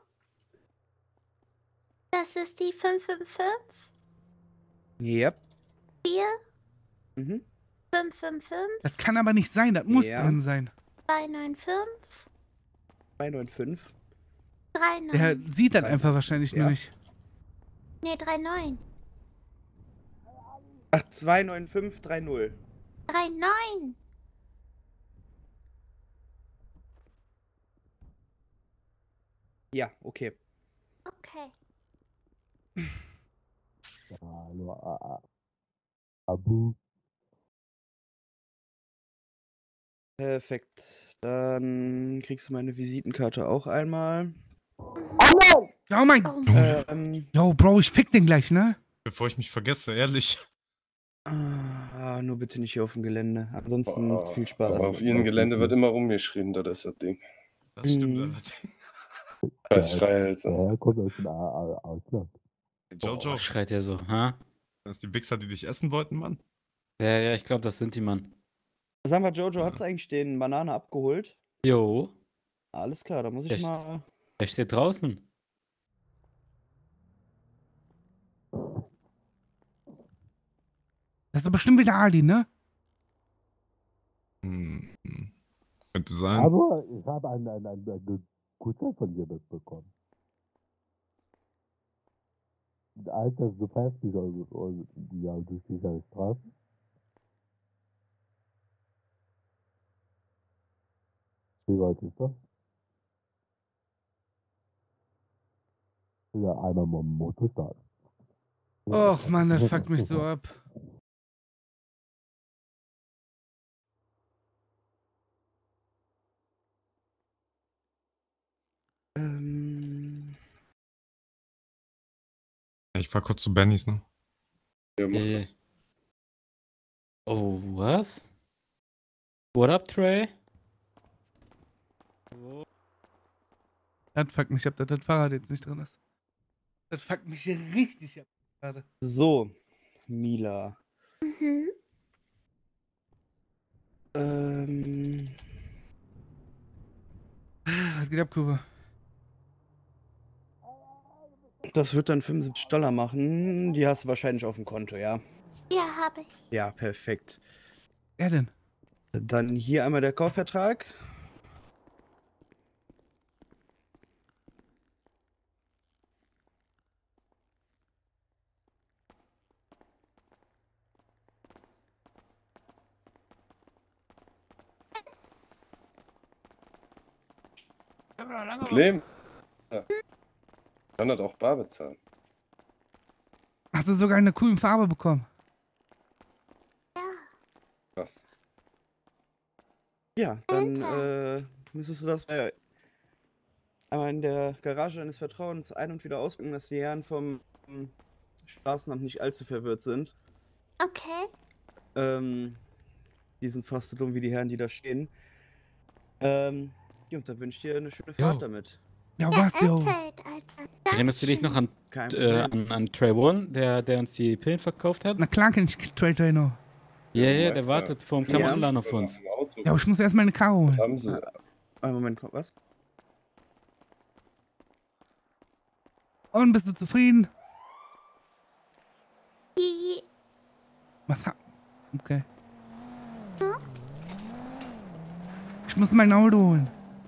Das ist die 555 Ja. 4 Mhm. 555 Das kann aber nicht sein, das muss Ja. drin sein. 295 295. 39. Der sieht das 3,9. einfach wahrscheinlich Ja. nur nicht. Nee, 39. Ach, 29530. 39. Ja, okay. Okay. Perfekt. Dann kriegst du meine Visitenkarte auch einmal. Ja, mein... Oh, Yo, Bro, ich fick den gleich, ne? Bevor ich mich vergesse, ehrlich. Nur bitte nicht hier auf dem Gelände. Ansonsten viel Spaß. Aber auf ihrem Gelände wird immer rumgeschrien, das ist das Ding. Das stimmt Mhm. allerdings. Scheiß Schreihälse. Jojo, Was schreit der so, ha? das sind die Wichser, die dich essen wollten, Mann. Ja, ich glaube, das sind die, Mann. Sag mal, Jojo, hat's eigentlich den Banane abgeholt? Jo, Alles klar, da muss ich Echt? mal. der steht draußen. Das ist doch bestimmt wieder Ali, ne? Hm. Könnte sein. Aber ich habe einen Gutschein von dir mitbekommen. Alter, du fährst dich durch diese Straßen. Wie weit ist das? Ja, einmal mit dem Motorstart. Och, Mann, das fuckt mich so ab. Ich fahr kurz zu Bennys, ne? Ja, mach das. Oh, was? What up, Trey? Das fuckt mich ab, dass das Fahrrad jetzt nicht drin ist. Das fuckt mich hier richtig ab gerade. So, Mila. Mhm. Was geht ab, Kuba? Das wird dann $75 machen. Die hast du wahrscheinlich auf dem Konto, ja? Ja, habe ich. Ja, perfekt. Wer denn? Dann hier einmal der Kaufvertrag. Problem? Ja. Kann das auch bar bezahlen. Hast du sogar eine coole Farbe bekommen? Krass. Ja, dann müsstest du das einmal in der Garage deines Vertrauens ein- und wieder ausbringen, dass die Herren vom Straßenamt nicht allzu verwirrt sind. Okay. Die sind fast so dumm wie die Herren, die da stehen. Ja, und dann wünsche ich dir eine schöne Fahrt damit. Ja, was, jo? Erinnerst du dich noch an, Kein Problem. an Trey One, der uns die Pillen verkauft hat? Na klar kenn ich Trey noch. Ja, Ja, der Meister. wartet vor dem Klamottenladen auf uns. Im Auto. Ja, aber ich muss erst meine Karo holen. Haben sie. Moment, was? Und bist du zufrieden? Die. Was ha... Okay. Ich muss mein Auto holen.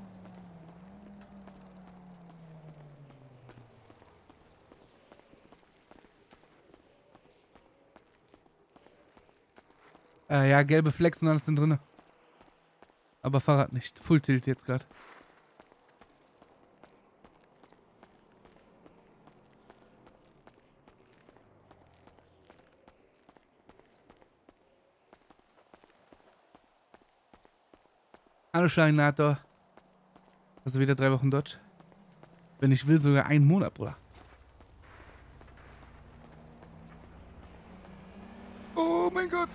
Ja, gelbe Flex und alles sind drin. Aber Fahrrad nicht. Full Tilt jetzt gerade. Hallo Scheinator. Also wieder 3 Wochen Dodge. Wenn ich will, sogar 1 Monat, Bruder. Oh mein Gott.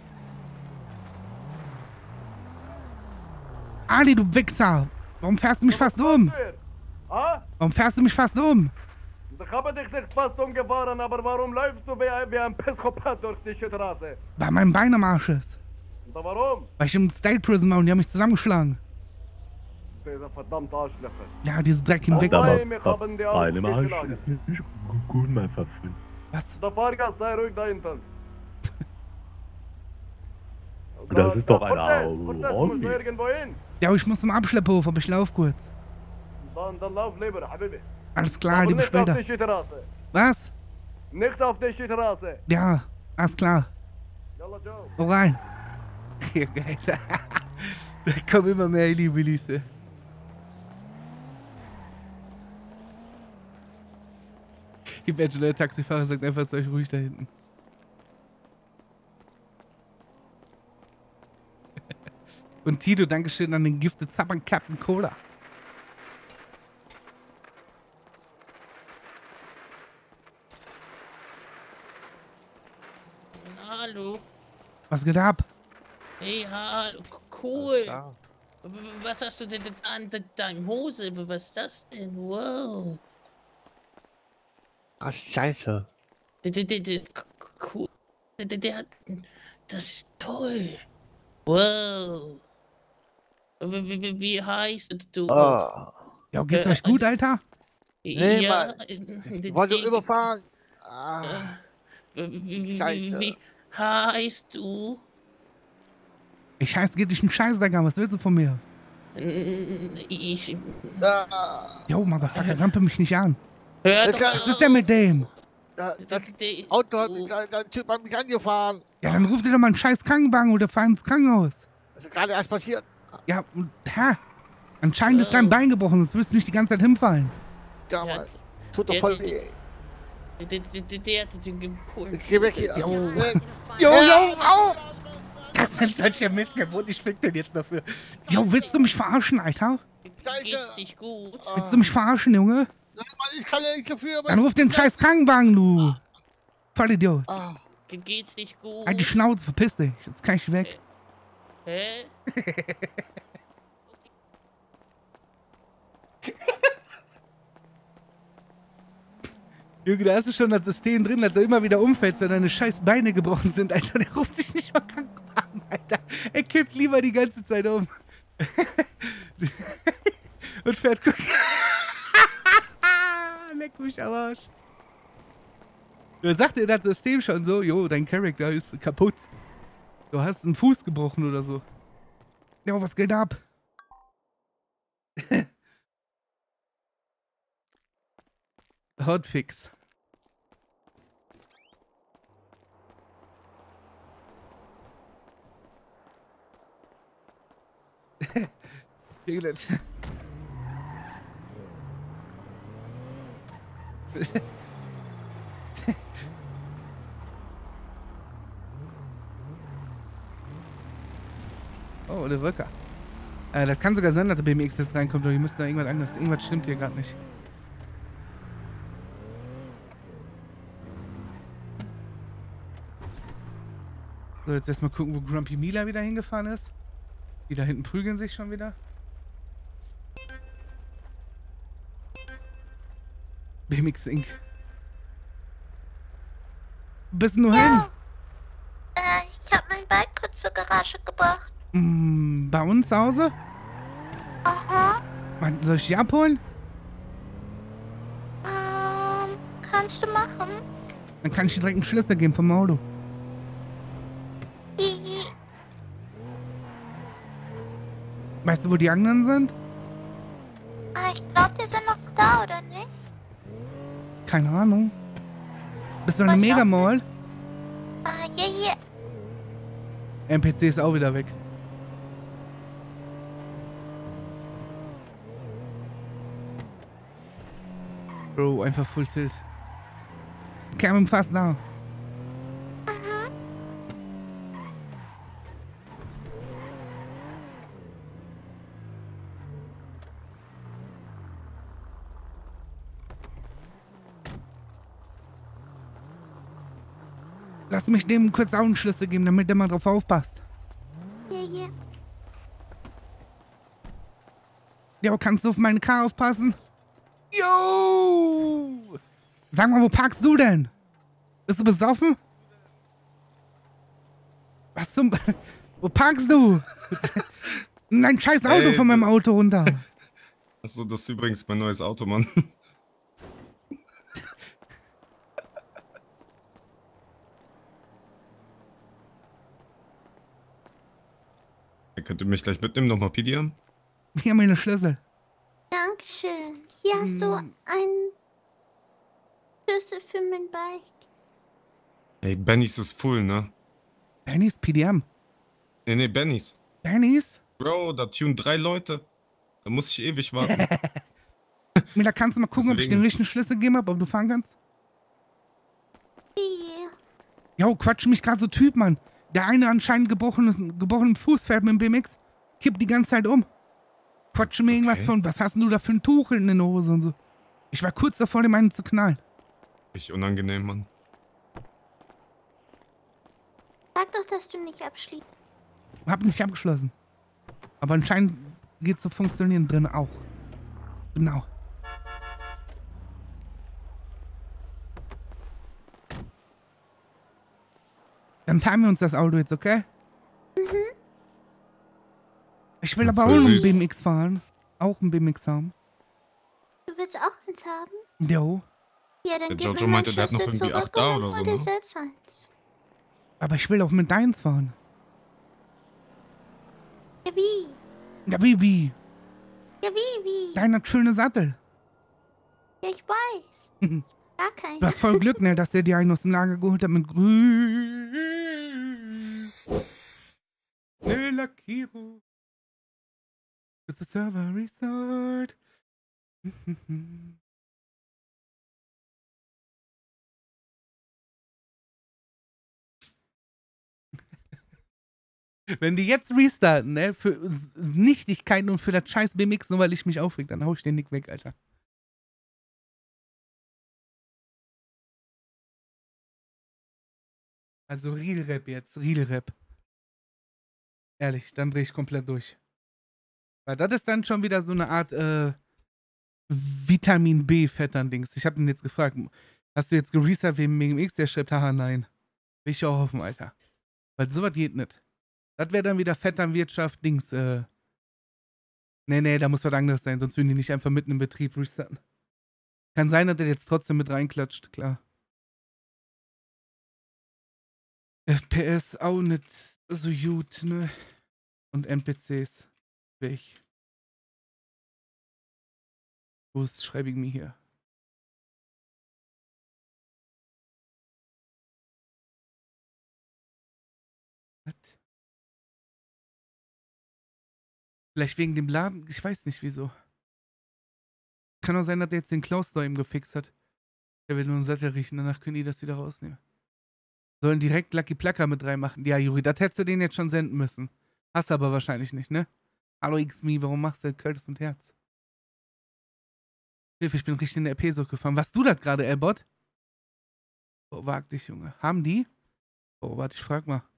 Ali, du Wichser! Warum fährst du mich fast um? Warum fährst du mich fast um? Ich habe dich nicht fast umgefahren, aber warum läufst du wie ein Psychopath durch die Straße? Weil mein Bein am Arsch ist. Und warum? Weil ich im State Prison war und die haben mich zusammengeschlagen. Diese verdammte Arschlöcher. Ja, diese dreckigen Wichser. haben die Bein im Arsch geschlagen. ist nicht gut, mein Freund. Was? Der Fahrgast, sei ruhig da hinten. Das ist doch ein Musst du irgendwo hin. Ja, ich muss zum Abschlepphof, aber ich lauf kurz. Dann lauf lieber, Habibi. Alles klar, Aber die bis nicht auf später. die Straße. Was? Nicht auf die Straße. Ja, alles klar. Yalla, ciao. Hau rein. Ja, geil. Da kommen immer mehr Illibillis. Imagine, der Taxifahrer sagt einfach zu euch ruhig da hinten. Und Tito, Dankeschön an den Gifted Zappern Captain Cola. Hallo. Was geht ab? Hey, hallo. Cool. Was hast du denn an deinem Hose? Was ist das denn? Wow. Ach, scheiße. Cool. Der hat... Das ist toll. Wow. Wie heißt du? Oh. Ja, geht's euch gut, Alter? Nee, ja, Mann. Wollte überfahren. Wie heißt du? Ich heiße, geht dich einen Scheißdreck, was willst du von mir? Ich... Jo, Motherfucker, rampe mich nicht an. Hör doch Was ist denn mit dem? Das Auto hat mich, der Typ hat mich angefahren. Ja, dann ruft dir doch mal einen scheiß Krankenwagen oder fahr ins Krankenhaus. Das ist gerade erst passiert. Ja, und, anscheinend ist dein Bein gebrochen, sonst wirst du nicht die ganze Zeit hinfallen. Ja, Mann. Tut doch voll weh. Der hatte den coolen... Ich geh weg hier. Jo, au! Das sind solche Missgewohnten, ich fick den jetzt dafür. Jo, willst du mich verarschen, Alter? Geht's dich gut? Willst du mich verarschen, Junge? Nein, Mann, ich kann ja nicht dafür, aber... Dann ruf den scheiß Krankenwagen, du! Vollidiot. Geht's dich gut? Halt die Schnauze, verpiss dich. Jetzt kann ich weg. Hä? Junge, da hast du schon das System drin, dass du immer wieder umfällst, wenn deine scheiß Beine gebrochen sind, Alter. Der ruft sich nicht mal Krankenwagen, Alter. Er kippt lieber die ganze Zeit um. Und fährt gucken. Leck mich am Arsch. Da sagt dir das System schon so, jo, dein Charakter ist kaputt. Du hast einen Fuß gebrochen oder so. Jo, was geht ab? Hotfix. Oh, der Wirker. Das kann sogar sein, dass der BMX jetzt reinkommt, aber die müssen da irgendwas anderes. Irgendwas stimmt hier gerade nicht. So, jetzt erstmal gucken, wo Grumpy Mila wieder hingefahren ist. Die da hinten prügeln sich schon wieder. BMX Inc. Bist du hin? Ich habe mein Bike kurz zur Garage gebracht. Bei uns zu Hause? Aha. Soll ich die abholen? Kannst du machen? Dann kann ich dir direkt einen Schlüssel geben vom Auto. Weißt du, wo die anderen sind? Ich glaube, die sind noch da, oder nicht? Keine Ahnung. Bist du in einem Megamall? Hier. NPC ist auch wieder weg. Bro, einfach Full Tilt. Cameron fast da. Lass mich dem kurz auch einen Schlüssel geben, damit der mal drauf aufpasst. Hier. Ja, aber kannst du auf meine Car aufpassen? Yo! Sag mal, wo parkst du denn? Bist du besoffen? Was zum... Wo parkst du? Nein, scheiß Auto von meinem Auto runter. Achso, das ist übrigens mein neues Auto, Mann. Ihr könnt mich gleich mitnehmen, nochmal pidieren? Hier meine Schlüssel. Dankeschön. Hier hast du einen Schlüssel für mein Bike. Ey, Bennys ist full, ne? Bennys PDM? Nee, Bennys. Bennys? Bro, da tunen 3 Leute. Da muss ich ewig warten. Mila, kannst du mal gucken, ob ich den richtigen Schlüssel gegeben habe, ob du fahren kannst? Jo, quatsch mich gerade so Typ, Mann. Der eine anscheinend gebrochenen Fuß fährt mit dem BMX, kippt die ganze Zeit um. Quatsche mir irgendwas von, was hast denn du da für ein Tuch in der Hose und so. Ich war kurz davor, dem einen zu knallen. Richtig unangenehm, Mann. Sag doch, dass du nicht abschließt. Hab nicht abgeschlossen. Aber anscheinend geht's so funktionieren drin auch. Genau. Dann teilen wir uns das Auto jetzt, okay? Ich will aber auch noch einen BMX fahren. Auch einen BMX haben. Du willst auch eins haben? Jo. Ja, dann Der gib Giorgio mir meinte, der hat noch Schlüssel irgendwie 8 zurück da und oder dann so, hol dir ne? selbst eins. Aber ich will auch mit deins fahren. Ja, wie? Ja, wie? Ja, wie? Dein hat schöne Sattel. Ja, ich weiß. Gar keinen. Du hast voll Glück, ne, dass der dir einen aus dem Lager geholt hat mit grün. Ne Lackierung. Bis der Server restart. Wenn die jetzt restarten, ne, für Nichtigkeiten und für das scheiß BMX, nur weil ich mich aufreg, dann hau ich den Nick weg, Alter. Also Real Rap jetzt, Real Rap. Ehrlich, dann drehe ich komplett durch. Weil das ist dann schon wieder so eine Art Vitamin B-Fettern-Dings. Ich habe ihn jetzt gefragt, hast du jetzt gerestartet wegen BMX? Der schreibt, haha, nein. Will ich auch hoffen, Alter. Weil sowas geht nicht. Das wäre dann wieder Vetternwirtschaft, Dings, Nee, da muss was anderes sein, sonst würden die nicht einfach mitten im Betrieb restarten. Kann sein, dass der jetzt trotzdem mit reinklatscht, klar. FPS auch nicht so gut, ne? Und NPCs. Weg. Wo ist schreibe ich mir hier? Was? Vielleicht wegen dem Laden? Ich weiß nicht wieso. Kann auch sein, dass der jetzt den Klaus da eben gefixt hat. Der will nur einen Sattel riechen, danach können die das wieder rausnehmen. Sollen direkt Lucky Placker mit reinmachen. Ja, Juri, das hättest du den jetzt schon senden müssen. Hast du aber wahrscheinlich nicht, ne? Hallo X-Me, warum machst du Curtis und Herz? Hilfe, ich bin richtig in der RP-Sucht gefahren. Was du das gerade, Elbot? Oh, wag dich, Junge. Haben die? Oh, warte, ich frag mal.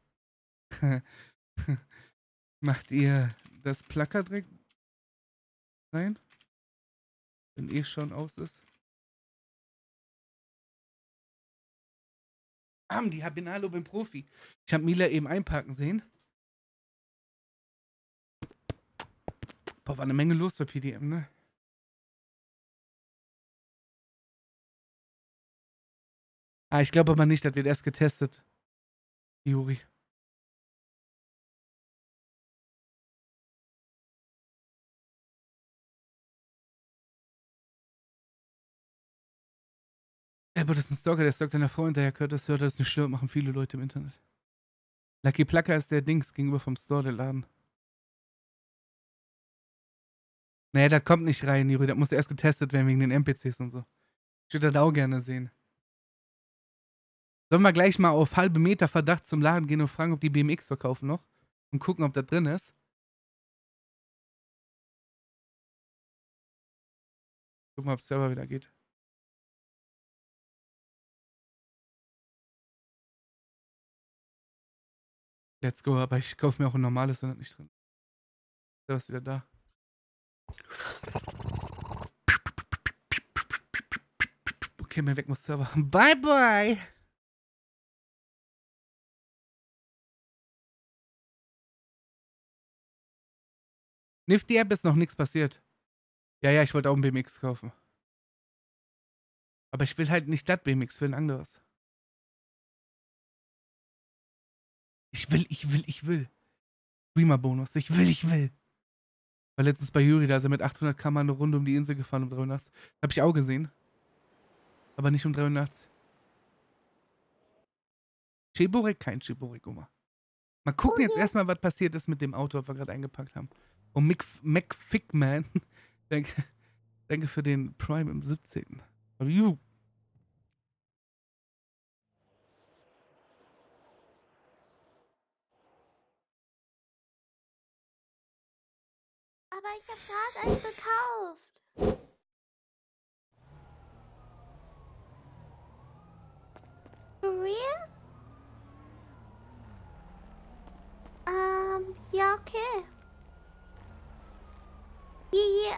Macht ihr das Placker direkt rein? Wenn eh schon aus ist. Die Habinalo beim Profi. Ich habe Mila eben einparken sehen. Boah, war eine Menge los bei PDM, ne? Ich glaube aber nicht, das wird erst getestet. Juri. Aber das ist ein Stalker, der stalkt deiner Frau hinterher, Curtis hört, das nicht stört, machen viele Leute im Internet. Lucky Plucker ist der Dings gegenüber vom Store, der Laden. Naja, das kommt nicht rein, Juri, das muss erst getestet werden wegen den NPCs und so. Ich würde das auch gerne sehen. Sollen wir gleich mal auf halbe Meter Verdacht zum Laden gehen und fragen, ob die BMX verkaufen noch? Und gucken, ob das drin ist? Gucken mal, ob es selber wieder geht. Let's go, aber ich kaufe mir auch ein normales, wenn das nicht drin ist. Da ist wieder da. Okay, mein Weg muss Server. Bye, bye! Nifty App ist noch nichts passiert. Ja, ich wollte auch ein BMX kaufen. Aber ich will halt nicht das BMX, ich will ein anderes. Ich will. Streamer-Bonus. Ich will. War letztens bei Juri, da ist er mit 800 km eine Runde um die Insel gefahren um 3 Uhr nachts. Hab ich auch gesehen. Aber nicht um 3 Uhr nachts. Chiborek? Kein Chiborek, Oma. Mal gucken jetzt erstmal, was passiert ist mit dem Auto, was wir gerade eingepackt haben. Und McFickman. Danke für den Prime im 17. Juhu. Aber ich habe gerade eins gekauft. For real? Ja, okay. Yeah.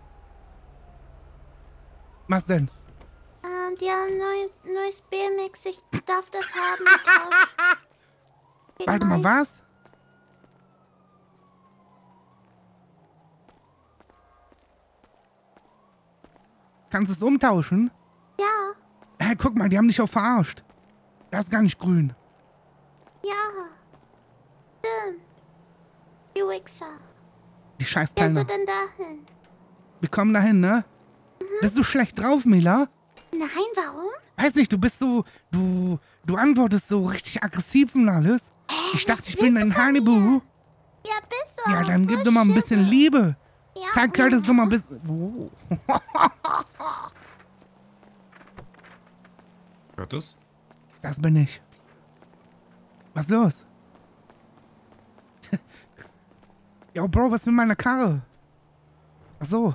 Was denn? Die haben neues BMX. Ich darf das haben. Tausch. Warte mal, was? Kannst du es umtauschen? Ja. Guck mal, die haben dich auch verarscht. Das ist gar nicht grün. Ja. Stimmt. Die Wichser. Die scheiß Wer Kleiner. ist denn dahin? Wir kommen dahin, ne? Bist du schlecht drauf, Mila? Nein, warum? Weiß nicht, du bist so... Du antwortest so richtig aggressiv und alles. Ich dachte, ich bin ein Hanibu. Ja, bist du Ja, auch. dann gib doch mal ein bisschen Liebe. Ja. Zeig Curtis doch mal ein bisschen... Oh. Curtis? Das bin ich. Was ist los? Yo, Bro, was ist mit meiner Karre? Ach so.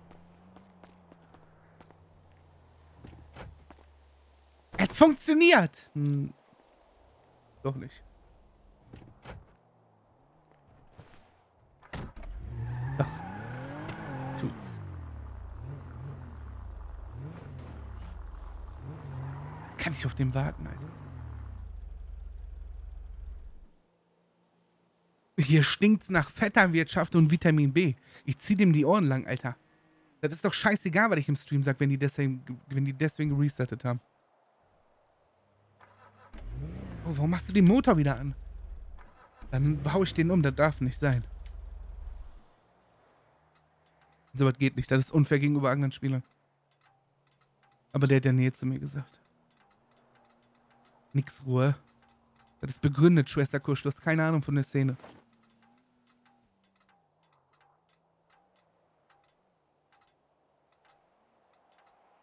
Es funktioniert! Doch nicht. Doch. Tut's. Kann ich auf den warten, Alter? Hier stinkt's nach Vetternwirtschaft und Vitamin B. Ich zieh dem die Ohren lang, Alter. Das ist doch scheißegal, was ich im Stream sag, wenn die deswegen gerestartet haben. Oh, warum machst du den Motor wieder an? Dann hau ich den um, das darf nicht sein. So was geht nicht, das ist unfair gegenüber anderen Spielern. Aber der hat ja Nähe zu mir gesagt. Nix Ruhe. Das ist begründet, Schwester Kusch, du hast keine Ahnung von der Szene.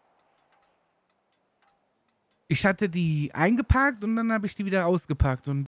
Ich hatte die eingeparkt und dann habe ich die wieder ausgepackt und